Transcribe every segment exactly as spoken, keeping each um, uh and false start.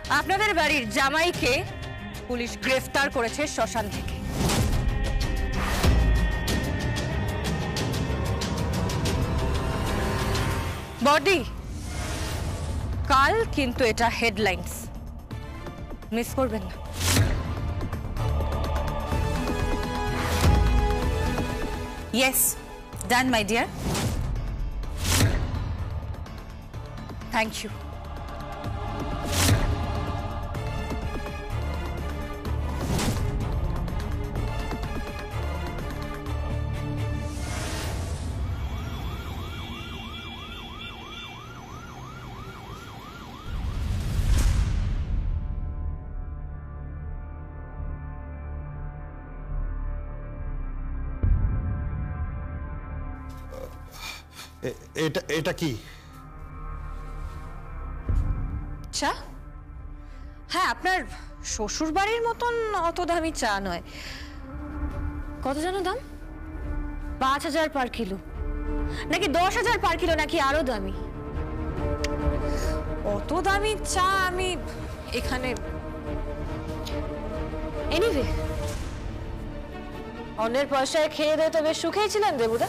আপনাদের বাড়ির জামাইকে পুলিশ গ্রেফতার করেছে শ্মশান থেকে। বডি, কাল কিন্তু এটা হেডলাইন্স, মিস করবেন না। Yes, done, my dear. Thank you. এটা এটা কি? চা? হ্যাঁ, আপনার শ্বশুর বাড়ির মতন অত দামি চা নয়। কত জানো দাম? পাঁচ হাজার পার কিলো, নাকি দশ হাজার পার কিলো, নাকি আরো দামি? অত দামি চা আমি এখানে। এনিওয়ে, অন্যের পয়সায় খেয়ে দিয়ে তো বেশ সুখেই ছিলেন দেবুদা।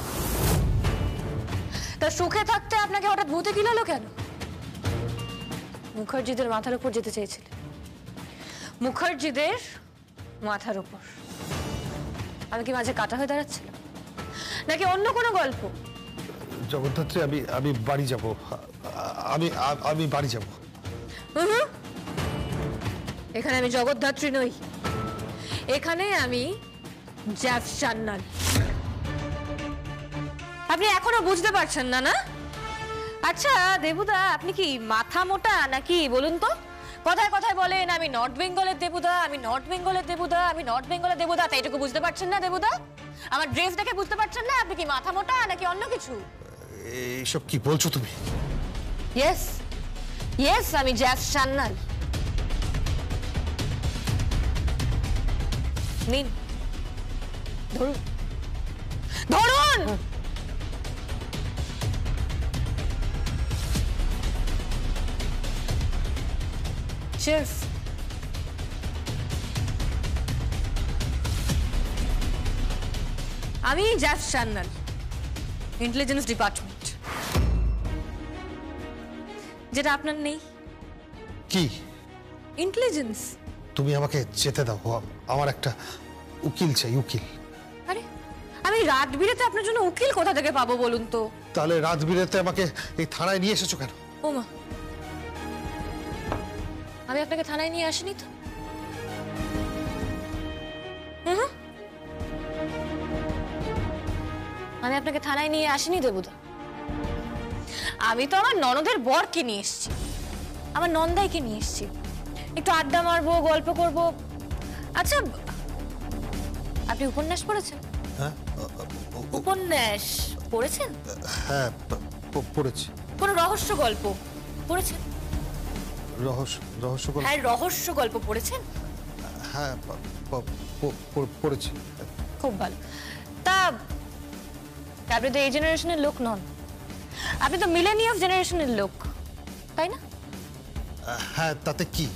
তা সুখে থাকতে আপনাকে হঠাৎ ভূতে গিলালো কেন? মুখার্জিদের মাথার উপর যেতে চেয়েছিলেন। মুখার্জিদের মাথার উপর আমি কি মাঝে কাটা হয়ে দাঁড়াচ্ছিলাম, নাকি অন্য কোনো গল্প? জগদ্ধাত্রী, আমি আমি বাড়ি যাব। আমি আমি বাড়ি যাব। এখানে আমি জগদ্ধাত্রী নই, এখানে আমি জ্যাফ সান্যাল। আপনি এখনো বুঝতে পারছেন না? না, আচ্ছা দেবুদা, আপনি কি মাথা মোটা নাকি বলুন তো? কথায় কথায় বলেন আমি নর্থ বেঙ্গলের দেবুদা, আমি নর্থ বেঙ্গলের দেবুদা, আমি নর্থ বেঙ্গলের দেবুদা। তাই এটুকু বুঝতে পারছেন না দেবুদা? আমার ড্রেস দেখে বুঝতে পারছেন না আপনি কি মাথা মোটা নাকি অন্য কিছু? এইসব কি বলছো তুমি? ইয়েস ইয়েস, আমি জ্যাফ সান্যাল। নিন, ধরুন ধরুন। Cheers. আমি জ্যাফ সান্যাল, ইন্টেলিজেন্স ডিপার্টমেন্ট। যেটা আপনার নেই। কি? ইন্টেলিজেন্স। তুমি আমাকে যেতে দাও, আমার একটা উকিল চাই, উকিল। আরে, আমি রাত বিরেতে আপনার জন্য উকিল কোথা থেকে পাবো বলুন তো? তাহলে রাত বিরেতে আমাকে এই থানায় নিয়ে এসেছো কেন? ওমা, আমি আপনাকে থানায় নিয়ে আসিনি তো। হুম, আমি আপনাকে থানায় নিয়ে আসিনি দেবুদা। আমি তো আমার ননদের বরকে নিয়ে এসেছি, আমার নন্দাইকে নিয়ে এসেছি। একটু আড্ডা মারবো, গল্প করব। আচ্ছা, আপনি উপন্যাস পড়েছেন? হ্যাঁ, উপন্যাস পড়েছেন? হ্যাঁ পড়েছি। কোন রহস্য গল্প পড়েছেন? রহস্য রহস্য গল্প? হ্যাঁ, রহস্য গল্প পড়েছেন? হ্যাঁ পড়েছি। খুব ভালো। তা আপনি তো এই জেনারেশনের লোক নন, আপনি তো মিলেনিয়াস জেনারেশনের লোক, তাই না? হ্যাঁ, তাতে কি?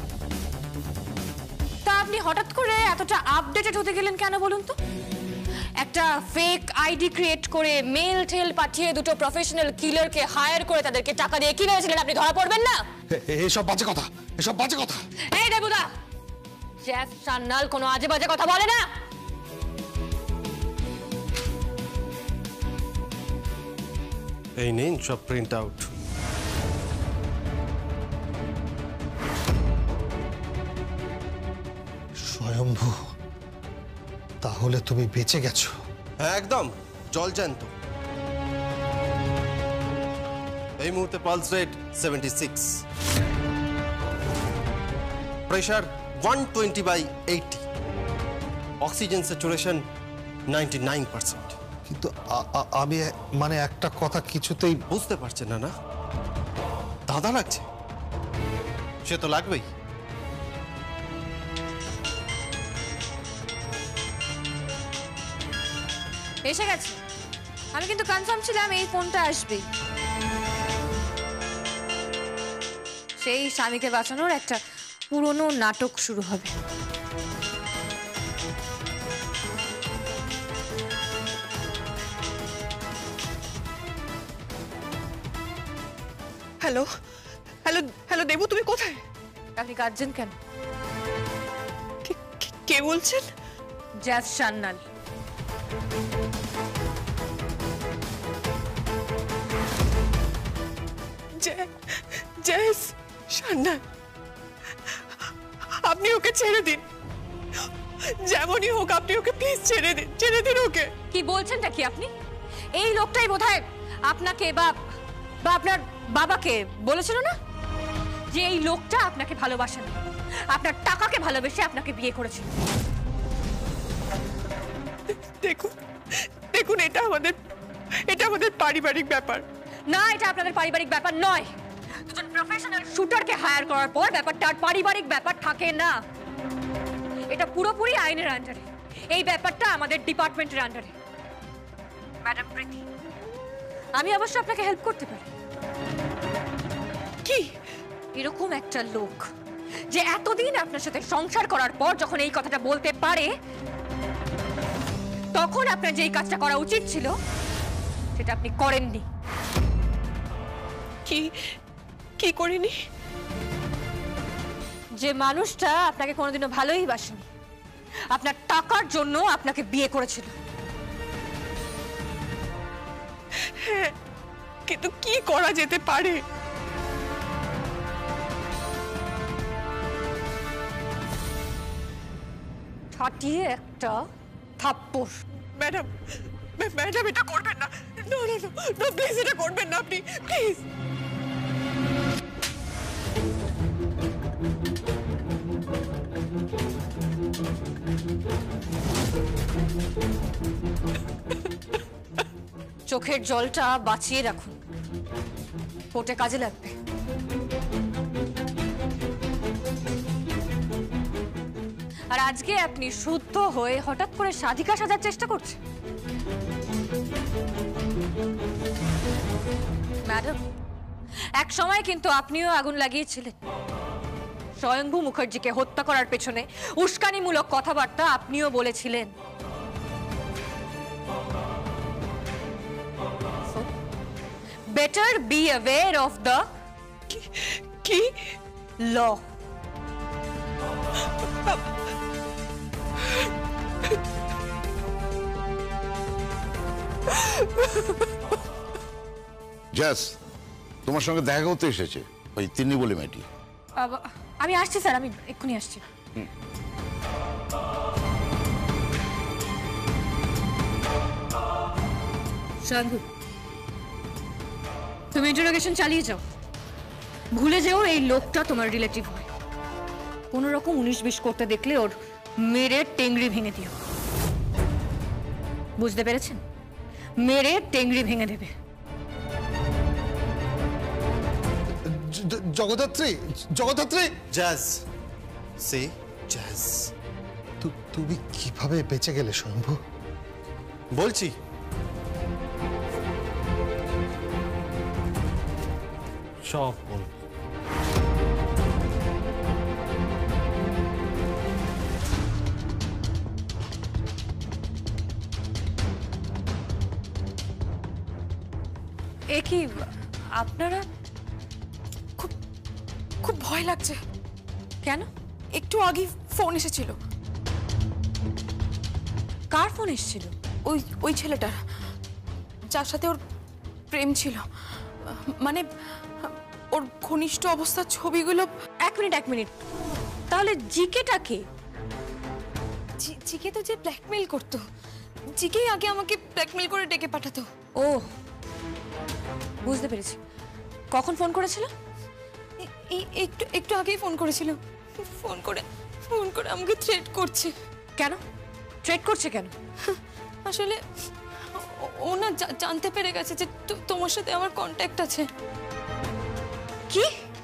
তা আপনি হঠাৎ করে এতটা আপডেটেড হতে গেলেন কেন বলুন তো? একটা ফেক আইডি ক্রিয়েট করে মেল টেল পাঠিয়ে দুটো প্রফেশনাল কিলারকে হায়ার করে তাদেরকে টাকা দিয়ে কি ভেবেছিলেন আপনি ধরা পড়বেন না? এসব বাজে কথা, এসব বাজে কথা। এই দেবুদা, জ্যাফ সান্যাল কোনো আজে বাজে কথা বলে না। এই নিন সব প্রিন্ট আউট। স্বয়ম্ভু, তাহলে তুমি বেঁচে গেছো? হ্যাঁ, একদম জল জ্যান্ত। এই মুহূর্তে pulse rate seventy six, pressure one twenty by eighty, oxygen saturation ninety nine percent. কিন্তু আমি মানে একটা কথা কিছুতেই বুঝতে পারছেন না? না দাদা লাগছে, সে তো লাগবেই। এসে গেছে। আমি কিন্তু কনফার্ম ছিলাম এই ফোনটা আসবে। সেই স্বামীকে বাঁচানোর একটা পুরনো নাটক শুরু হবে। হ্যালো হ্যালো হ্যালো দেবু, তুমি কোথায়? আপনি কাঁদছেন কেন? কে- কে- কে বলছেন? জ্যাজ সান্যাল। জয়- জয়েশ সান্যাল, আপনি ওকে ছেড়ে দিন। যেমনই হোক আপনি ওকে প্লিজ ছেড়ে দিন, ছেড়ে দিন ওকে। কি বলছেনটা কি আপনি? এই লোকটাই বোধহয় আপনাকে বা বা আপনার বাবাকে বলেছিল না যে এই লোকটা আপনাকে ভালোবাসে না, আপনার টাকাকে ভালোবেসে আপনাকে বিয়ে করেছিল। দেখুন দেখুন এটা আমাদের এটা আমাদের পারিবারিক ব্যাপার। না, এটা আপনাদের পারিবারিক ব্যাপার নয়। দুজন প্রফেশনাল শুটারকে হায়ার করার পর ব্যাপারটা আর পারিবারিক ব্যাপার থাকে না। এটা পুরোপুরি আইনের আন্ডারে। এই ব্যাপারটা আমাদের ডিপার্টমেন্টের আন্ডারে। ম্যাডাম প্রীতি, আমি অবশ্য আপনাকে হেল্প করতে পারি। কি এরকম একটা লোক যে এতদিন আপনার সাথে সংসার করার পর যখন এই কথাটা বলতে পারে, তখন আপনার যেই কাজটা করা উচিত ছিল সেটা আপনি করেননি। কি কি করিনি? যে মানুষটা আপনাকে কোনোদিনও ভালোই বাসেনি, আপনার টাকার জন্য আপনাকে বিয়ে করেছিল। হ্যাঁ, কিন্তু কি করা যেতে পারে? ঠাটিয়ে একটা থাপ্পড়। ম্যাডাম ম্যাডাম এটা করবেন না। নো নো নো প্লিজ, এটা করবেন না আপনি, প্লিজ। চোখের জলটা বাঁচিয়ে রাখুন, কোর্টে কাজে লাগবে। আর আজকে আপনি শুদ্ধ হয়ে হঠাৎ করে সাধিকা সাজার চেষ্টা করছেন। ম্যাডাম, এক সময় কিন্তু আপনিও আগুন লাগিয়েছিলেন। স্বয়ংভূ মুখার্জিকে হত্যা করার পেছনে উস্কানিমূলক কথাবার্তা আপনিও বলেছিলেন। Better be aware of the কি law. জাস তোমার সঙ্গে দেখা করতে এসেছে ওই তিন্নি বলে মেয়েটি। আব- আমি আসছি স্যার, আমি এক্ষুনি আসছি। শান্তু, তুমি ইন্টারোগেশন চালিয়ে যাও। ভুলে যেও এই লোকটা তোমার রিলেটিভ হয়। কোনো রকম উনিশ বিশ করতে দেখলে ওর মেরে টেংরি ভেঙে দিও। বুঝতে পেরেছেন? মেরে টেংরি ভেঙে দেবে। জ- জ- জগদ্ধাত্রী জগদ্ধাত্রী জ্যাজ সে জ্যাজ তু- তুমি কিভাবে বেঁচে গেলে শম্ভু? বলছি সব বলবো। এ কি আপনারা? খুব খুব ভয় লাগছে। কেন? একটু আগে ফোন এসেছিল। কার ফোন এসেছিল? ওই ওই ছেলেটার, যার সাথে ওর প্রেম ছিল। মানে ওর ঘনিষ্ঠ অবস্থার ছবিগুলো। এক মিনিট এক মিনিট তাহলে জিকেটা কে? জি- জিকে তো যে ব্ল্যাকমেইল করতো, জিকেই আগে আমাকে ব্ল্যাকমেইল করে ডেকে পাঠাতো। ও, বুঝতে পেরেছি। কখন ফোন করেছিল? এ- এই একটু একটু আগেই ফোন করেছিল। ফোন করে ফোন করে আমাকে থ্রেট করছে। কেন ট্রেড করছে কেন? আসলে ও- ও না জা- জানতে পেরে গেছে যে তো- তোমার সাথে আমার কন্ট্যাক্ট আছে। কি?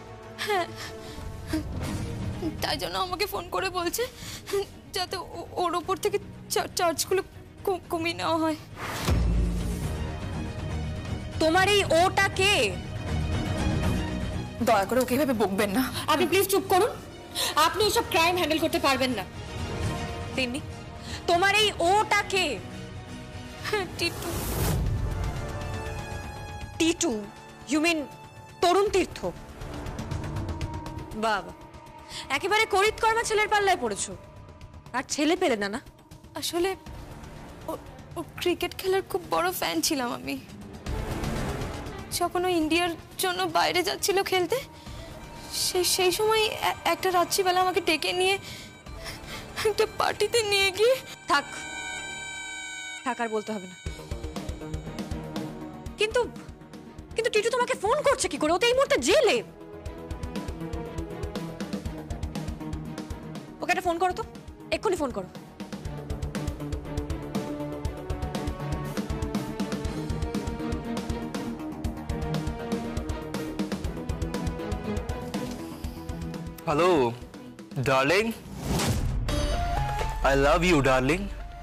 তাই জন্য আমাকে ফোন করে বলছে যাতে ও- ওর ওপর থেকে চা- চার্জগুলো কম- কমিয়ে নেওয়া হয়। তোমার এই ওটা কে? দয়া করে ওকে এভাবে বকবেন না। আপনি প্লিজ চুপ করুন। আপনি এসব ক্রাইম হ্যান্ডেল করতে পারবেন না। তিন্নি, তোমার এই ওটাকে টিটু। টিটু? You mean Tarun Tirtha? বাবা, একেবারে করিত কর্মা ছেলের পাল্লায় পড়েছো। আর ছেলে পেলে না না? আসলে ও ক্রিকেট খেলার খুব বড় ফ্যান ছিলাম আমি। যখন ও ইন্ডিয়ার জন্য বাইরে যাচ্ছিল খেলতে, সেই সেই সময় এ- একটা রাত্রিবেলা আমাকে ডেকে নিয়ে একটা পার্টিতে নিয়ে গিয়ে। থাক থাক, আর বলতে হবে না। কিন্তু কিন্তু টিটু তোমাকে ফোন করছে কি করে? ও তো এই মুহূর্তে জেলে। ওকে একটা ফোন করো তো, এক্ষুনি ফোন করো। Hello darling, I love you darling.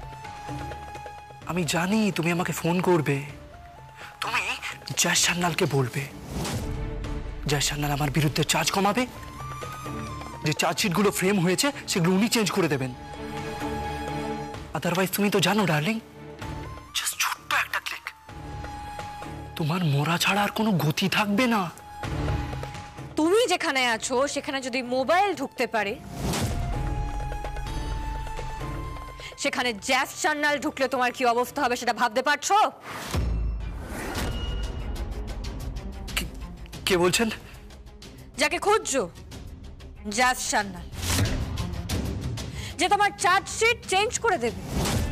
আমি জানি তুমি আমাকে ফোন করবে। তুমি জয় সান্যালকে বলবে, জয় সান্যাল আমার বিরুদ্ধে চার্জ কমাবে। যে চার্জশিটগুলো ফ্রেম হয়েছে সেগুলো উনি চেঞ্জ করে দেবেন। আদারওয়াইজ তুমি তো জানো ডার্লিং, জাস্ট ছোট্ট একটা ক্লিক, তোমার মরা ছাড়া আর কোনো গতি থাকবে না। তুমি যেখানে আছো সেখানে যদি মোবাইল ঢুকতে পারে, সেখানে জ্যাস সান্যাল ঢুকলে তোমার কি অবস্থা হবে সেটা ভাবতে পারছো? কে বলছেন? যাকে খুঁজছো, জ্যাস সান্যাল, যে তোমার চার্জশিট চেঞ্জ করে দেবে,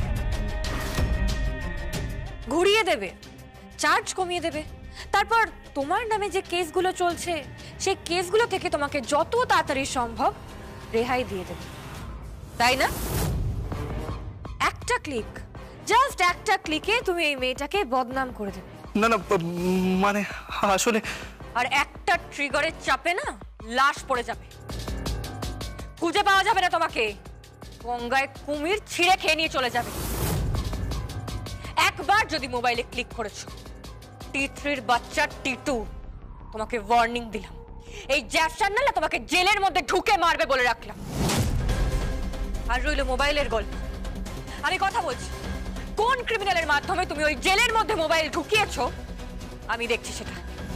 ঘুরিয়ে দেবে, চার্জ কমিয়ে দেবে, তারপর তোমার নামে যে কেসগুলো চলছে সেই কেসগুলো থেকে তোমাকে যত তাড়াতাড়ি সম্ভব রেহাই দিয়ে দেবে, তাই না? একটা ক্লিক, জাস্ট একটা ক্লিকে তুমি এই মেয়েটাকে বদনাম করে দেবে। না না, মানে আসলে আর একটা ট্রিগারের চাপে না লাশ পড়ে যাবে, খুঁজে পাওয়া যাবে না তোমাকে, গঙ্গায় কুমির ছিঁড়ে খেয়ে নিয়ে চলে যাবে। একবার যদি মোবাইলে ক্লিক করেছো, টি থ্রির বাচ্চা টিটু, তোমাকে ওয়ার্নিং দিলাম, এই জ্যাস সান্যাল তোমাকে জেলের মধ্যে ঢুকে মারবে বলে রাখলাম। আর রইল মোবাইলের গল্প, আমি কথা বলছি, কোন ক্রিমিনালের মাধ্যমে তুমি ওই জেলের মধ্যে মোবাইল ঢুকিয়েছো আমি দেখছি সেটা।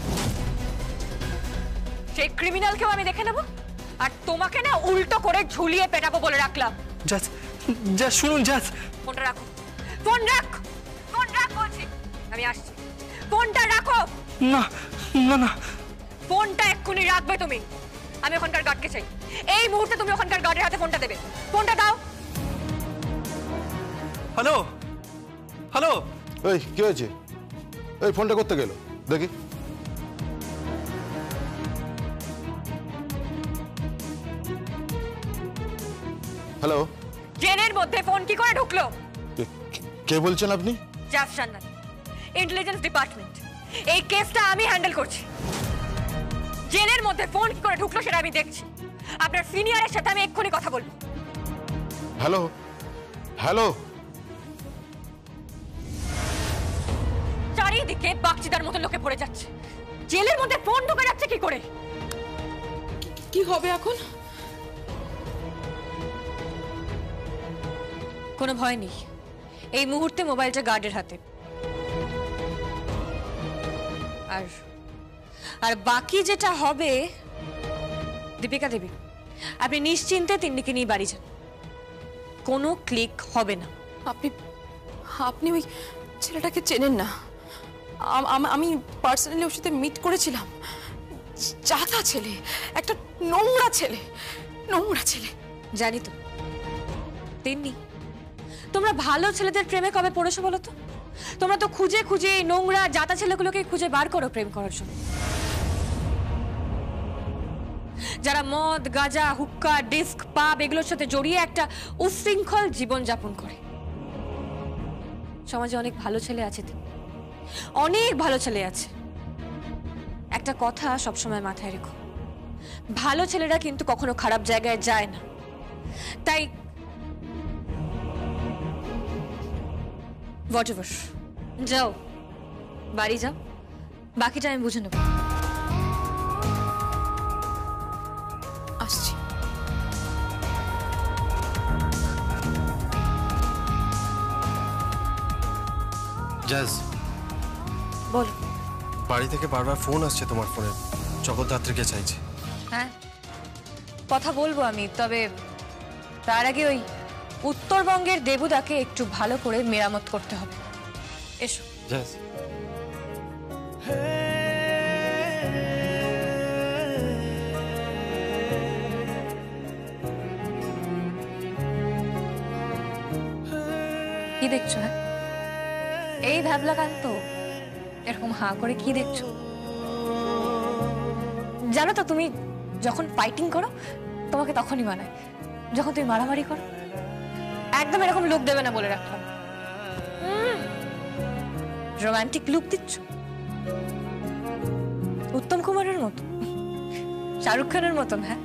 সেই ক্রিমিনালকেও আমি দেখে নেব, আর তোমাকে না উল্টো করে ঝুলিয়ে পেটাবো বলে রাখলাম। জাস্ট জাস্ট শুনুন, জাস্ট ফোনটা রাখো, ফোন রাখ, ফোন রাখ বলছি, আমি আসছি, ফোনটা রাখো। না না না, ফোনটা এক্ষুনি রাখবে তুমি। আমি ওখানকার গার্ডকে চাই, এই মুহূর্তে তুমি ওখানকার গার্ডের হাতে ফোনটা দেবে। ফোনটা দাও। হ্যালো হ্যালো, এই কি হয়েছে? এই ফোনটা করতে গেল দেখি। হ্যালো, জেলের মধ্যে ফোন কি করে ঢুকলো? কে বলছেন আপনি? Jazz Sanyal, intelligence department. এই কেসটা আমি হ্যান্ডেল করছি। জেলের মধ্যে ফোন কি করে ঢুকলো সেটা আমি দেখছি। আপনার সিনিয়রের সাথে আমি এক্ষুনি কথা বলবো। হ্যালো হ্যালো, চারিদিকে বাগচিদার মতো লোকে পড়ে যাচ্ছে, জেলের মধ্যে ফোন ঢুকে যাচ্ছে কি করে? কি হবে এখন? কোনো ভয় নেই, এই মুহূর্তে মোবাইলটা গার্ডের হাতে। আর আর বাকি যেটা হবে, দীপিকা দেবী, আপনি নিশ্চিন্তে তিন্নিকে নিয়ে বাড়ি যান, কোনো ক্লিক হবে না। আপনি আপনি ওই ছেলেটাকে চেনেন না। আম- আম- আমি পার্সোনালি ওর সাথে মিট করেছিলাম। চাতা ছেলে, একটা নোংরা ছেলে, নোংরা ছেলে। জানি তো। তিন্নি, তোমরা ভালো ছেলেদের প্রেমে কবে পড়েছো বলো তো? তোমরা তো খুঁজে খুঁজে এই নোংরা জাতা ছেলেগুলোকে খুঁজে বার করো প্রেম করার জন্য, যারা মদ, গাঁজা, হুক্কা, ডিস্ক, পাব এগুলোর সাথে জড়িয়ে একটা উশৃঙ্খল জীবন যাপন করে। সমাজে অনেক ভালো ছেলে আছে, অনেক ভালো ছেলে আছে। একটা কথা সবসময় মাথায় রেখো, ভালো ছেলেরা কিন্তু কখনো খারাপ জায়গায় যায় না। তাই হোয়াটএভার, যাও বাড়ি যাও, বাকিটা আমি বুঝে নেব। জাজ, বল। বাড়ি থেকে বারবার ফোন আসছে তোমার ফোনে, জগদ্ধাত্রীকে চাইছে। হ্যাঁ, কথা বলবো আমি, তবে তার আগে ওই উত্তরবঙ্গের দেবুদাকে একটু ভালো করে মেরামত করতে হবে। এসো। জাজ, কি দেখছো? হ্যাঁ, এই ভ্যাবলাকান্ত এরকম হাঁ করে কি দেখছো? জানো তো, তুমি যখন ফাইটিং করো তোমাকে তখনই মানায়, যখন তুমি মারামারি করো একদম এরকম লুক দেবে না বলে রাখলাম। রোমান্টিক লুক দিচ্ছ উত্তম কুমারের মতো, শাহরুখ খানের মতন। হ্যাঁ,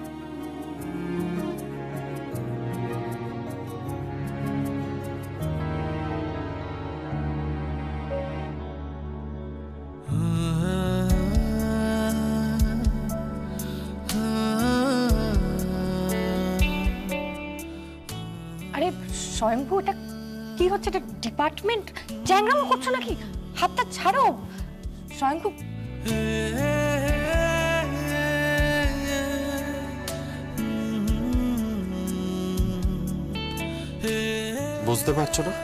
আরে স্বয়ংভু, এটা কি হচ্ছে? এটা ডিপার্টমেন্ট, চ্যাংরামো করছো নাকি? হাতটা ছাড়ো স্বয়ংভু। বুঝতে পারছো না?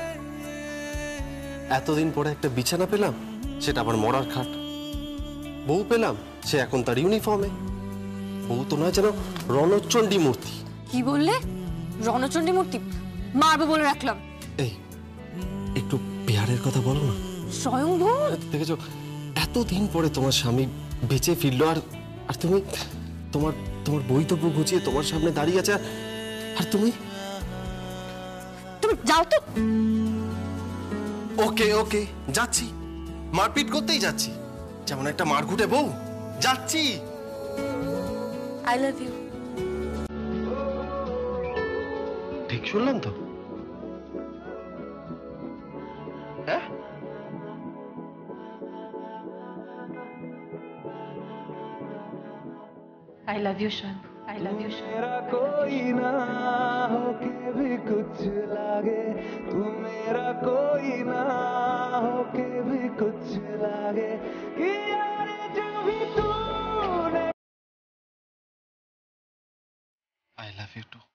এতদিন পরে একটা বিছানা পেলাম, সেটা আবার মরার খাট। বউ পেলাম, সে এখন তার ইউনিফর্মে। বউ তো নয়, যেন রণচণ্ডী মূর্তি। কি বললে? রণচণ্ডী মূর্তি? মারবো বলে রাখলাম। এই একটু বিহারের কথা বলো না। স্বয়ংভু, দেখেছো, এতদিন পরে তোমার স্বামী বেঁচে ফিরলো, আর আর তুমি তোমার তোমার বৈতব্য গুছিয়ে তোমার সামনে দাঁড়িয়ে আছে, আর তুমি তুমি যাও তো। ওকে ওকে যাচ্ছি, মারপিট করতেই যাচ্ছি, যেমন একটা মারকুটে বউ। যাচ্ছি। I love you. ঠিক শুনলাম তো? হ্যাঁ, I love you, Shan. I love you, Shan. मेरा कोई ना होके भी कुछ लागे, तू मेरा कोई ना होके भी कुछ लागे कि यार जो भी तूने। I love you too.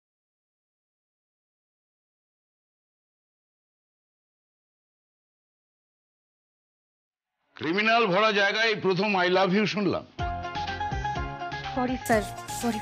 Criminal ভরা জায়গায় প্রথম আই লাভ ইউ শুনলাম। Sorry sir, sorry.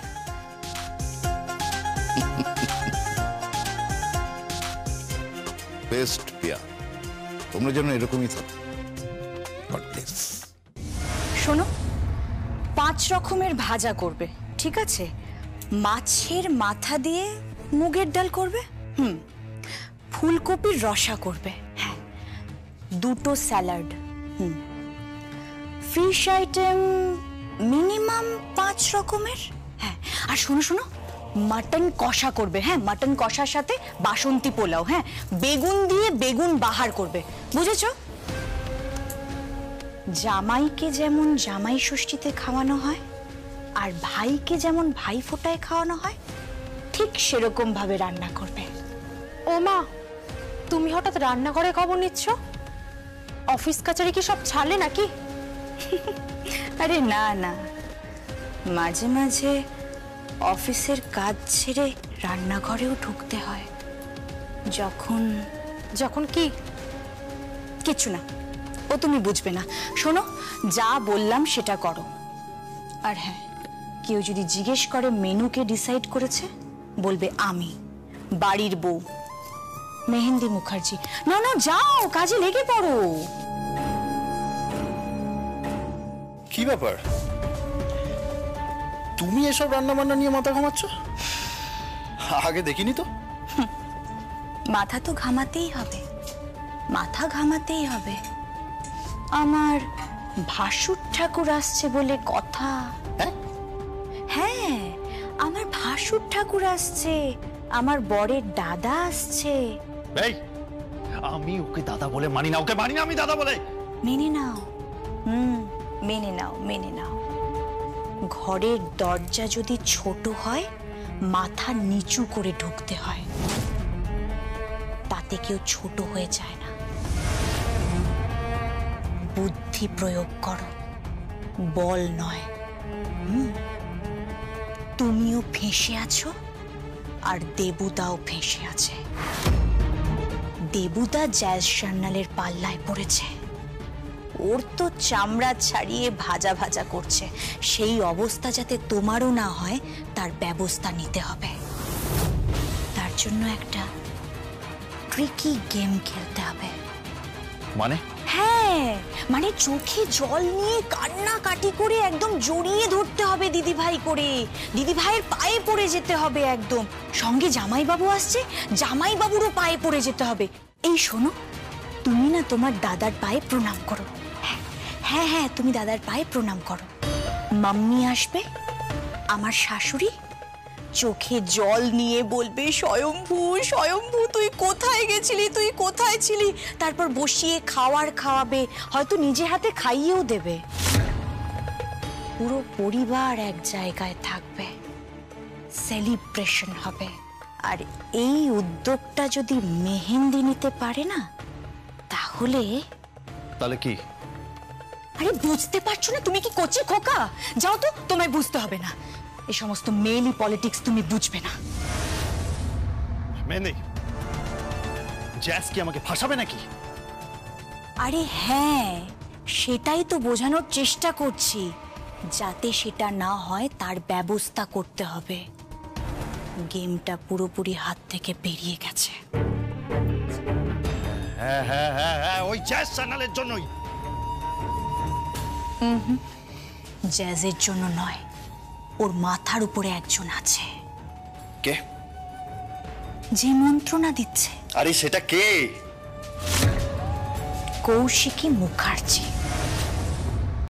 Best Piya, তোমরা যেন এরকমই থাকো। God bless. শোনো, পাঁচ রকমের ভাজা করবে, ঠিক আছে? মাছের মাথা দিয়ে মুগের ডাল করবে, হুম, ফুলকপির রসা করবে, হ্যাঁ, দুটো স্যালাড, হুম, ফিশ আইটেম মিনিমাম পাঁচ রকমের, হ্যাঁ, আর শোনো শোনো, মাটন কষা করবে, হ্যাঁ, মাটন কষার সাথে বাসন্তী পোলাও, হ্যাঁ, বেগুন দিয়ে বেগুন বাহার করবে, বুঝেছো? জামাইকে যেমন জামাই ষষ্ঠীতে খাওয়ানো হয় আর ভাইকে যেমন ভাই ফোঁটায় খাওয়ানো হয়, ঠিক সেরকম ভাবে রান্না করবে। ও মা, তুমি হঠাৎ রান্নাঘরে খবর নিচ্ছ? অফিস কাচারি কি সব ছাড়লে নাকি? আরে না না, মাঝে মাঝে অফিসের কাজ ছেড়ে রান্নাঘরেও ঢুকতে হয়। যখন যখন কি? কিছু না, ও তুমি বুঝবে না। শোনো, যা বললাম সেটা করো। আর হ্যাঁ, কেউ যদি জিজ্ঞেস করে মেনুকে ডিসাইড করেছে, বলবে আমি, বাড়ির বউ মেহেন্দি মুখার্জি। না না, যাও কাজে লেগে পড়ো। কি ব্যাপার, তুমি এসব রান্না বান্না নিয়ে মাথা ঘামাচ্ছ? আগে দেখিনি তো। মাথা তো ঘামাতেই হবে, মাথা ঘামাতেই হবে। আমার ভাসুর ঠাকুর আসছে বলে কথা। হ্যাঁ, আমার ভাসুর ঠাকুর আসছে, আমার বরের দাদা আসছে। এই, আমি ওকে দাদা বলে মানি না, ওকে মানি না আমি দাদা বলে। মেনে নাও, হুম, মেনে নাও, মেনে নাও। ঘরের দরজা যদি ছোট হয়, মাথা নিচু করে ঢুকতে হয়, তাতে কেউ ছোট হয়ে যায় না। বুদ্ধি প্রয়োগ করো, বল নয়। হুম, তুমিও ফেঁসে আছো আর দেবুদাও ফেঁসে আছে। দেবুদা জ্যাজ সান্যালের পাল্লায় পড়েছে। ওর তো চামড়া ছাড়িয়ে ভাজা ভাজা করছে। সেই অবস্থা যাতে তোমারও না হয় তার ব্যবস্থা নিতে হবে। তার জন্য একটা ট্রিকি গেম খেলতে হবে। মানে হ্যাঁ, মানে চোখে জল নিয়ে কান্নাকাটি করে একদম জড়িয়ে ধরতে হবে দিদি ভাই করে। দিদি ভাইয়ের পায়ে পড়ে যেতে হবে একদম। সঙ্গে জামাইবাবু আসছে, জামাইবাবুরও পায়ে পড়ে যেতে হবে। এই শোনো, তুমি না তোমার দাদার পায়ে প্রণাম করো। হ্যাঁ হ্যাঁ হ্যাঁ তুমি দাদার পায়ে প্রণাম করো। মাম্মি আসবে, আমার শাশুড়ি চোখে জল নিয়ে বলবে, স্বয়ম্ভু স্বয়ম্ভু তুই কোথায় গেছিলি, তুই কোথায় ছিলি। তারপর বসিয়ে খাওয়ার খাওয়াবে, হয়তো নিজে হাতে খাইয়েও দেবে। পুরো পরিবার এক জায়গায় থাকবে, সেলিব্রেশন হবে। আর এই উদ্যোগটা যদি মেহেন্দি নিতে পারে না, তাহলে তাহলে কি? আরে বুঝতে পারছো না? তুমি কি কচি খোকা? যাও তো, তোমায় বুঝতে হবে না। এই সমস্ত মেলি পলিটিক্স তুমি বুঝবে না। মেহেন্দি, জ্যাজ কি আমাকে ফাঁসাবে নাকি? আরে হ্যাঁ, সেটাই তো বোঝানোর চেষ্টা করছি। যাতে সেটা না হয় তার ব্যবস্থা করতে হবে। গেমটা পুরোপুরি হাত থেকে বেরিয়ে গেছে। হ্যাঁ হ্যাঁ হ্যাঁ হ্যাঁ ওই জ্যাজ চ্যানেলের জন্যই। জ্যাজের জন্য নয়, ওর মাথার উপরে একজন আছে কে? যে মন্ত্রণা দিচ্ছে। আরে সেটা কে? কৌশিকী মুখার্জি।